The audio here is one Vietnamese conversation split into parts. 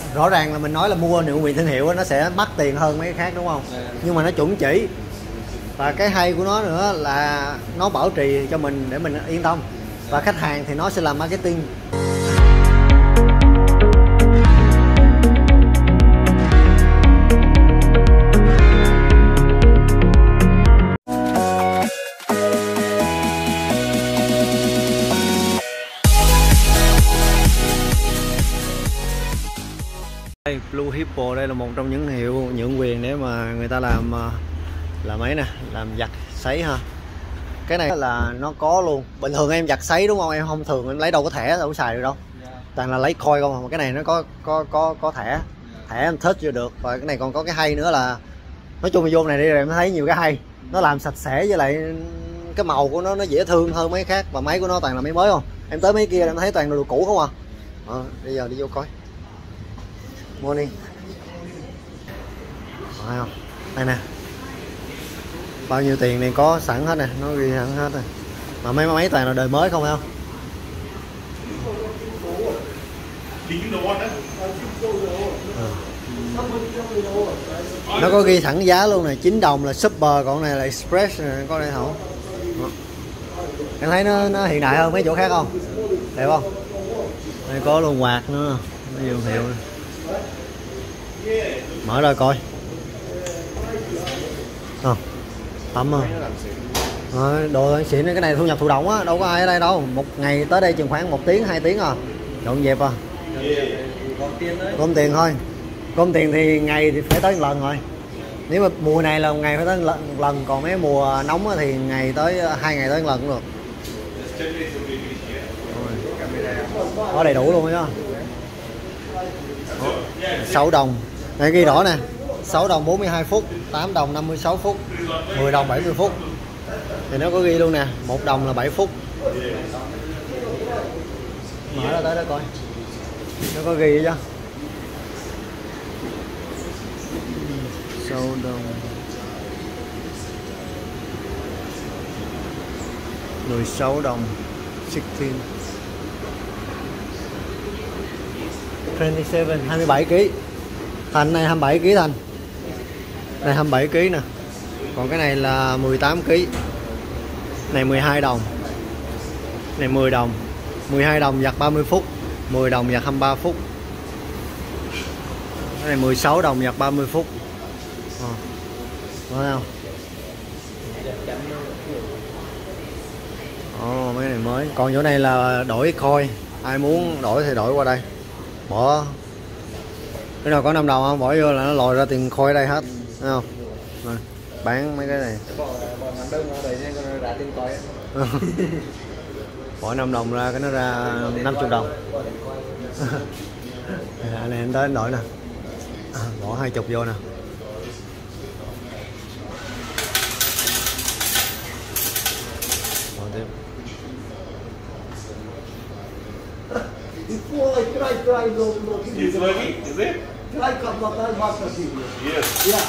Rõ ràng là mình nói là mua nhượng quyền thương hiệu nó sẽ mắc tiền hơn mấy cái khác đúng không? Nhưng mà nó chuẩn chỉ. Và cái hay của nó nữa là nó bảo trì cho mình để mình yên tâm. Và khách hàng thì nó sẽ làm marketing. Blue Hippo đây là một trong những hiệu nhượng quyền để mà người ta làm ấy nè, làm giặt sấy ha. Cái này là nó có luôn. Bình thường em giặt sấy đúng không? Em không thường em lấy đâu có thẻ đâu có xài được đâu. Toàn là lấy coin không, mà cái này nó có thẻ em thích vô được. Và cái này còn có cái hay nữa là nói chung là vô này đi rồi em thấy nhiều cái hay. Nó làm sạch sẽ với lại cái màu của nó dễ thương hơn mấy khác. Và máy của nó toàn là máy mới không? Em tới mấy kia em thấy toàn đồ cũ không à. Bây giờ đi vô coi. Morning. Phải không? Đây nè. Bao nhiêu tiền này có sẵn hết nè, nó ghi sẵn hết rồi. Mà mấy máy toàn là đời mới không phải không? Nó có ghi sẵn giá luôn nè, 9 đồng là super, còn này là express nè, có đây không? Em thấy nó hiện đại hơn mấy chỗ khác không? Đẹp không? Đây có luôn quạt nữa, nó nhiều hiệu nè. Mở ra coi. Tắm không? Đồ xịn, cái này thu nhập thụ động á, đâu có ai ở đây đâu. Một ngày tới đây chừng khoảng 1 tiếng 2 tiếng à. Dọn dẹp à. Gom tiền thôi. Gom tiền thì ngày thì phải tới 1 lần rồi. Nếu mà mùa này là 1 ngày phải tới 1 lần, còn mấy mùa nóng thì ngày tới 2 ngày tới 1 lần cũng được. Có đầy đủ luôn chứ. 6 đồng. Đây ghi rõ nè. 6 đồng 42 phút, 8 đồng 56 phút, 10 đồng 70 phút. Thì nó có ghi luôn nè, 1 đồng là 7 phút. Mở ra tới đó coi. Nó có ghi chứ. 6 đồng 16 đồng 16 27, 27 kg. Thành này 27 kg Thành. Này 27 kg nè. Còn cái này là 18 kg. Này 12 đồng. Này 10 đồng. 12 đồng giặt 30 phút, 10 đồng giặt 23 phút. Cái này 16 đồng giặt 30 phút. Thấy không? Mấy cái này mới. Còn chỗ này là đổi coin. Ai muốn đổi thì đổi qua đây. Bỏ cái nào có 5 đồng không, bỏ vô là nó lòi ra tiền coin đây hết, thấy không? Rồi, bán mấy cái này. Bỏ 5 đồng ra cái nó ra 50 đồng. Này anh tới anh đổi nè. Bỏ 20 vô nè. Bỏ tiếp. Is it working? Is it? Yes. Yeah.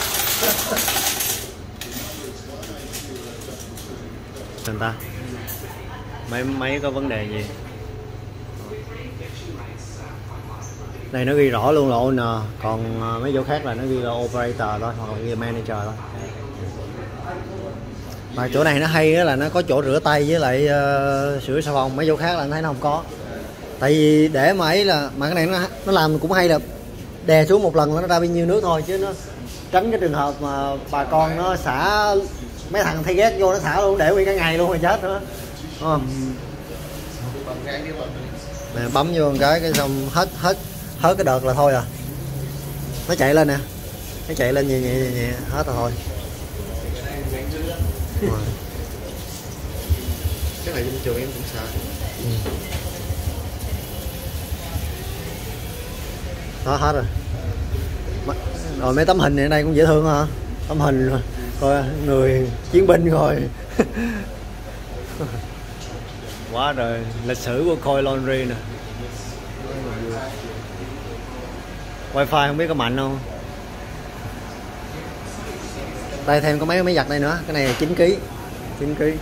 Người ta máy có vấn đề gì? Này nó ghi rõ luôn là owner, còn mấy chỗ khác là nó ghi là operator thôi, hoặc là ghi manager thôi. Mà chỗ này nó hay là nó có chỗ rửa tay với lại sửa xà phòng, mấy chỗ khác là anh thấy nó không có. Tại vì để mà ấy là mà cái này nó làm cũng hay là đè xuống một lần là nó ra bao nhiêu nước thôi, chứ nó tránh cái trường hợp mà bà con nó xả, mấy thằng thay ghét vô nó xả luôn để nguyên cả ngày luôn rồi chết nữa. Nè, bấm vô một cái xong hết cái đợt là thôi à. Nó chạy lên nè, nó chạy lên nhẹ hết rồi thôi. Cái này bên trường em cũng xài. Đó hết rồi. Rồi mấy tấm hình này ở đây cũng dễ thương hả? Tấm hình coi người chiến binh rồi. Quá rồi, lịch sử của Coin Laundry nè. Wifi không biết có mạnh không. Đây thêm có mấy máy giặt đây nữa. Cái này là 9 kg. 9 kg.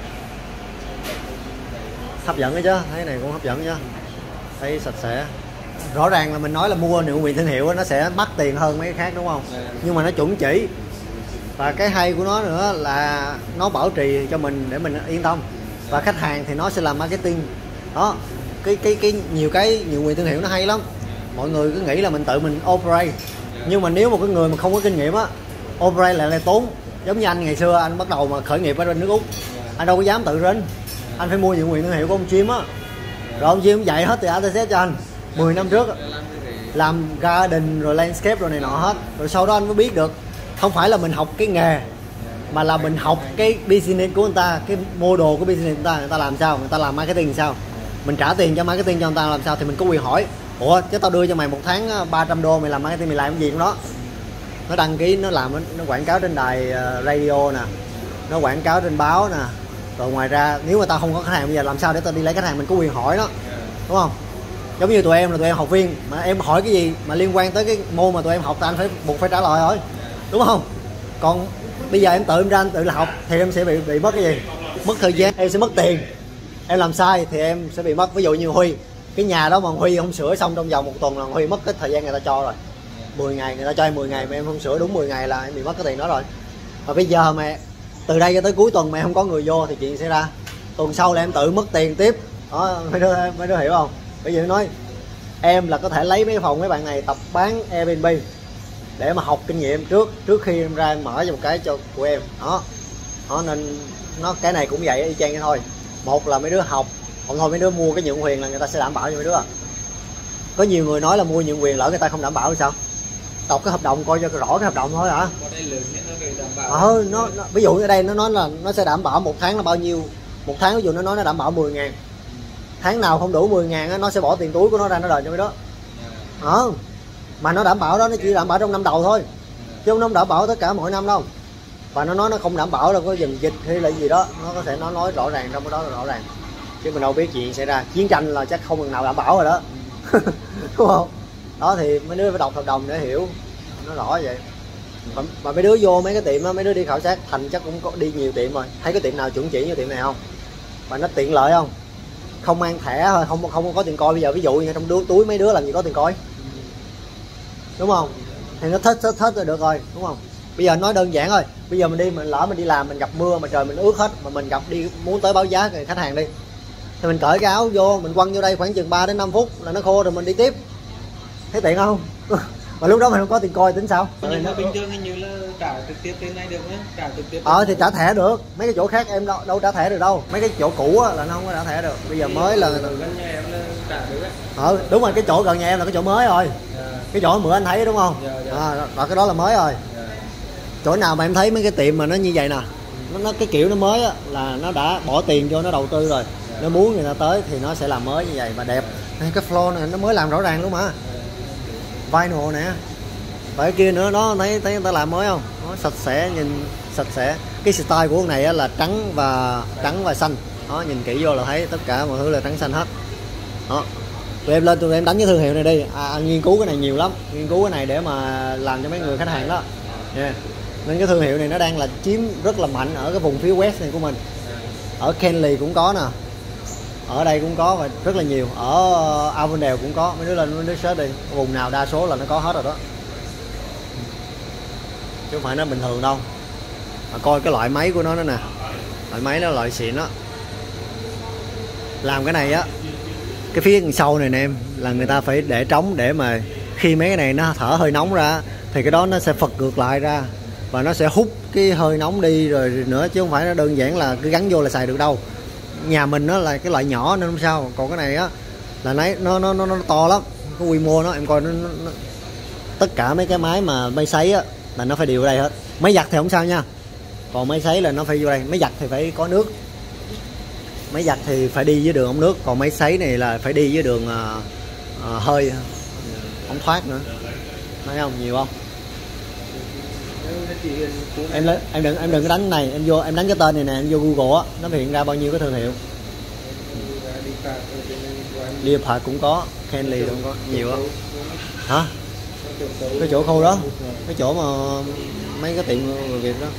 Hấp dẫn đấy chứ, thấy này cũng hấp dẫn chứ. Thấy sạch sẽ. rõ ràng là mình nói là mua nhượng quyền thương hiệu nó sẽ mắc tiền hơn mấy cái khác đúng không? Nhưng mà nó chuẩn chỉ. Và cái hay của nó nữa là nó bảo trì cho mình để mình yên tâm. Và khách hàng thì nó sẽ làm marketing. Đó, cái nhiều cái nhượng quyền thương hiệu nó hay lắm. Mọi người cứ nghĩ là mình tự mình operate. Nhưng mà nếu một cái người mà không có kinh nghiệm á, operate lại tốn. Giống như anh ngày xưa anh bắt đầu mà khởi nghiệp ở bên nước Úc, anh đâu có dám tự rinh. Anh phải mua nhượng quyền thương hiệu của ông Jim á. Rồi ông Jim dạy hết từ A tới Z cho anh 10 năm trước làm garden rồi landscape rồi này nọ hết. Rồi sau đó anh mới biết được không phải là mình học cái nghề mà là mình học cái business của người ta, cái model của business của người ta làm sao, người ta làm marketing sao, mình trả tiền cho marketing cho người ta làm sao thì mình có quyền hỏi. Ủa chứ tao đưa cho mày một tháng 300 đô mày làm marketing mày làm cái gì trong đó? Nó đăng ký, nó làm, nó quảng cáo trên đài radio nè, nó quảng cáo trên báo nè. Rồi ngoài ra nếu mà tao không có khách hàng bây giờ làm sao để tao đi lấy khách hàng, mình có quyền hỏi đó, đúng không? Giống như tụi em là tụi em học viên mà em hỏi cái gì mà liên quan tới cái môn mà tụi em học thì anh buộc phải trả lời thôi, đúng không? Còn bây giờ em tự em ra anh tự là học thì em sẽ bị mất cái gì? Mất thời gian, em sẽ mất tiền. Em làm sai thì em sẽ bị mất. Ví dụ như Huy, cái nhà đó mà Huy không sửa xong trong vòng 1 tuần là Huy mất cái thời gian người ta cho rồi. 10 ngày người ta cho em 10 ngày mà em không sửa đúng 10 ngày là em bị mất cái tiền đó rồi. Và bây giờ mà từ đây cho tới cuối tuần mà không có người vô thì chuyện sẽ ra. Tuần sau là em tự mất tiền tiếp. Đó, mấy đứa hiểu không? Bây giờ nói em là có thể lấy mấy phòng mấy bạn này tập bán Airbnb để mà học kinh nghiệm trước khi em ra em mở cho một cái cho của em. Đó nên nó cái này cũng vậy y chang cái thôi. Một là mấy đứa học, còn thôi mấy đứa mua cái nhượng quyền là người ta sẽ đảm bảo cho mấy đứa. Có nhiều người nói là mua nhượng quyền lỡ người ta không đảm bảo thì sao? Đọc cái hợp đồng coi cho rõ cái hợp đồng thôi hả? Nó ví dụ ở đây nó nói là nó sẽ đảm bảo 1 tháng là bao nhiêu. 1 tháng ví dụ nó nói nó đảm bảo 10.000. Tháng nào không đủ 10.000 nó sẽ bỏ tiền túi của nó ra nó đền cho mấy đó. Mà nó đảm bảo đó nó chỉ đảm bảo trong năm đầu thôi, chứ không đảm bảo tất cả mỗi năm đâu. Và nó nói nó không đảm bảo là có dừng dịch hay là gì đó, nó có thể nó nói rõ ràng trong cái đó là rõ ràng, chứ mình đâu biết chuyện xảy ra. Chiến tranh là chắc không lần nào đảm bảo rồi đó. Đúng không? Đó thì mấy đứa phải đọc hợp đồng để hiểu nó rõ vậy. Mà mấy đứa vô mấy cái tiệm đó, mấy đứa đi khảo sát Thành chắc cũng có đi nhiều tiệm rồi, thấy cái tiệm nào chuẩn chỉ như tiệm này không? Và nó tiện lợi không? Không mang thẻ thôi, không có tiền coi. Bây giờ ví dụ như trong túi mấy đứa làm gì có tiền coi, đúng không? Thì nó thích là được rồi, đúng không? Bây giờ nói đơn giản thôi, bây giờ mình lỡ mình đi làm mình gặp mưa mà trời mình ướt hết, mà mình gặp đi muốn tới báo giá người khách hàng đi thì mình cởi cái áo vô mình quăng vô đây khoảng chừng 3 đến 5 phút là nó khô rồi mình đi tiếp, thấy tiện không? Mà lúc đó mình không có tiền coi tính sao? Nhưng mà bình thường hình như là trả trực tiếp trên này được nhé, trả trực tiếp. Thì trả thẻ được, mấy cái chỗ khác em đâu trả thẻ được đâu, mấy cái chỗ cũ là nó không có trả thẻ được. Bây giờ mới là gần nhà em là trả được á. Đúng rồi, cái chỗ gần nhà em là cái chỗ mới rồi. Cái chỗ bữa anh thấy đúng không? Rồi cái đó là mới rồi. Chỗ nào mà em thấy mấy cái tiệm mà nó như vậy nè, nó cái kiểu nó mới á, là nó đã bỏ tiền vô nó đầu tư rồi. Nó muốn người ta tới thì nó sẽ làm mới như vậy và đẹp. Cái floor này nó mới làm rõ ràng luôn mà. Vinyl nè, và cái kia nữa đó, thấy người ta làm mới không? Nó sạch sẽ, nhìn sạch sẽ. Cái style của con này á, là trắng và xanh. Đó, nhìn kỹ vô là thấy tất cả mọi thứ là trắng xanh hết. Đó. Tụi em lên tụi em đánh cái thương hiệu này đi. Nghiên cứu cái này nhiều lắm, nghiên cứu cái này để mà làm cho mấy người khách hàng đó. Yeah. Nên cái thương hiệu này nó đang là chiếm rất là mạnh ở cái vùng phía west này của mình. Ở Kenley cũng có nè, ở đây cũng có và rất là nhiều. Ở Avondale cũng có, mấy đứa lên mấy đứa search đi, vùng nào đa số là nó có hết rồi đó, chứ không phải nó bình thường đâu. Mà coi cái loại máy của nó nữa nè, loại máy nó loại xịn đó. Làm cái này á, cái phía đằng sau này nè em, là người ta phải để trống để mà khi mấy cái này nó thở hơi nóng ra thì cái đó nó sẽ phật ngược lại ra và nó sẽ hút cái hơi nóng đi rồi nữa, chứ không phải nó đơn giản là cứ gắn vô là xài được đâu. Nhà mình nó là cái loại nhỏ nên không sao, còn cái này á là nó to lắm, cái quy mô nó em coi nó tất cả mấy cái máy mà máy sấy á là nó phải điều ở đây hết. Máy giặt thì không sao nha, còn máy sấy là nó phải vô đây. Máy giặt thì phải có nước, máy giặt thì phải đi với đường ống nước, còn máy sấy này là phải đi với đường hơi ống thoát nữa. Thấy không, nhiều không? Em đừng có đánh cái này, em vô em đánh cái tên này nè, em vô Google á, nó hiện ra bao nhiêu cái thương hiệu. Leopard cũng có, Kenley cũng có, nhiều á. Hả? Cái chỗ khâu đó, cái chỗ mà mấy cái tiệm người Việt đó,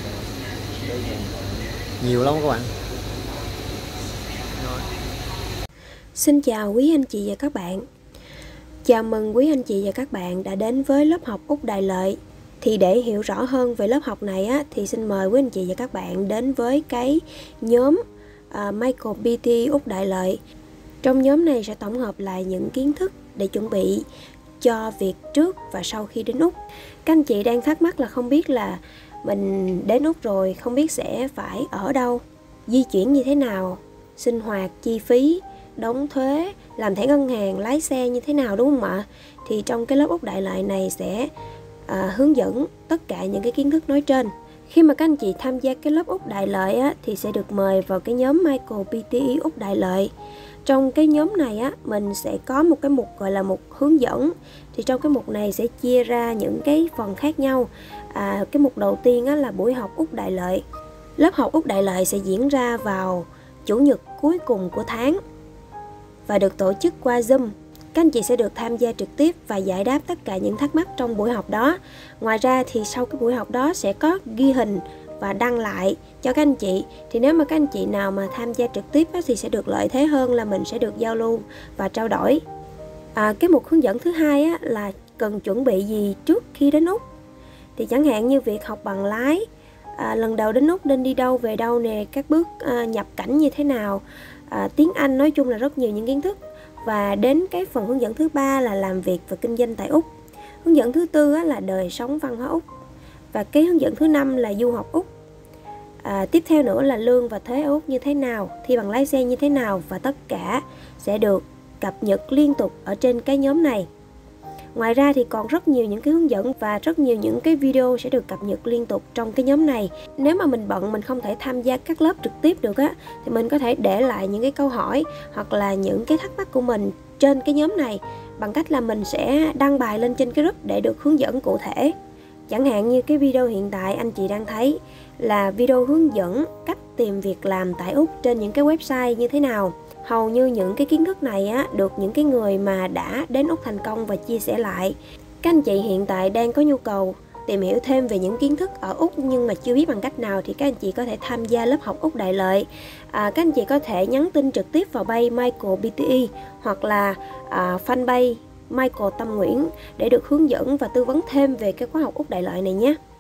nhiều lắm các bạn. Xin chào quý anh chị và các bạn. Chào mừng quý anh chị và các bạn đã đến với lớp học Úc Đại Lợi. Thì để hiểu rõ hơn về lớp học này á, thì xin mời quý anh chị và các bạn đến với cái nhóm Michael PT Úc Đại Lợi. Trong nhóm này sẽ tổng hợp lại những kiến thức để chuẩn bị cho việc trước và sau khi đến Úc. Các anh chị đang thắc mắc là không biết là mình đến Úc rồi không biết sẽ phải ở đâu, di chuyển như thế nào, sinh hoạt, chi phí, đóng thuế, làm thẻ ngân hàng, lái xe như thế nào, đúng không ạ? Thì trong cái lớp Úc Đại Lợi này sẽ hướng dẫn tất cả những cái kiến thức nói trên. Khi mà các anh chị tham gia cái lớp Úc Đại Lợi á, thì sẽ được mời vào cái nhóm Michael PTE Úc Đại Lợi. Trong cái nhóm này á, mình sẽ có một cái mục gọi là mục hướng dẫn. Thì trong cái mục này sẽ chia ra những cái phần khác nhau. Cái mục đầu tiên á, là buổi học Úc Đại Lợi. Lớp học Úc Đại Lợi sẽ diễn ra vào Chủ nhật cuối cùng của tháng và được tổ chức qua Zoom. Các anh chị sẽ được tham gia trực tiếp và giải đáp tất cả những thắc mắc trong buổi học đó. Ngoài ra thì sau cái buổi học đó sẽ có ghi hình và đăng lại cho các anh chị. Thì nếu mà các anh chị nào mà tham gia trực tiếp thì sẽ được lợi thế hơn là mình sẽ được giao lưu và trao đổi. Cái mục hướng dẫn thứ hai á, là cần chuẩn bị gì trước khi đến Úc. Thì chẳng hạn như việc học bằng lái, lần đầu đến Úc nên đi đâu về đâu nè, các bước nhập cảnh như thế nào, tiếng Anh, nói chung là rất nhiều những kiến thức. Và đến cái phần hướng dẫn thứ ba là làm việc và kinh doanh tại Úc. Hướng dẫn thứ tư là đời sống văn hóa Úc. Và cái hướng dẫn thứ năm là du học Úc. Tiếp theo nữa là lương và thuế ở Úc như thế nào, thi bằng lái xe như thế nào, và tất cả sẽ được cập nhật liên tục ở trên cái nhóm này. Ngoài ra thì còn rất nhiều những cái hướng dẫn và rất nhiều những cái video sẽ được cập nhật liên tục trong cái nhóm này. Nếu mà mình bận, mình không thể tham gia các lớp trực tiếp được á, thì mình có thể để lại những cái câu hỏi hoặc là những cái thắc mắc của mình trên cái nhóm này bằng cách là mình sẽ đăng bài lên trên cái group để được hướng dẫn cụ thể. Chẳng hạn như cái video hiện tại anh chị đang thấy là video hướng dẫn cách tìm việc làm tại Úc trên những cái website như thế nào. Hầu như những cái kiến thức này á, được những cái người mà đã đến Úc thành công và chia sẻ lại. Các anh chị hiện tại đang có nhu cầu tìm hiểu thêm về những kiến thức ở Úc nhưng mà chưa biết bằng cách nào thì các anh chị có thể tham gia lớp học Úc Đại Lợi. Các anh chị có thể nhắn tin trực tiếp vào page Michael PTE hoặc là fanpage Michael Tâm Nguyễn để được hướng dẫn và tư vấn thêm về cái khóa học Úc Đại Lợi này nhé.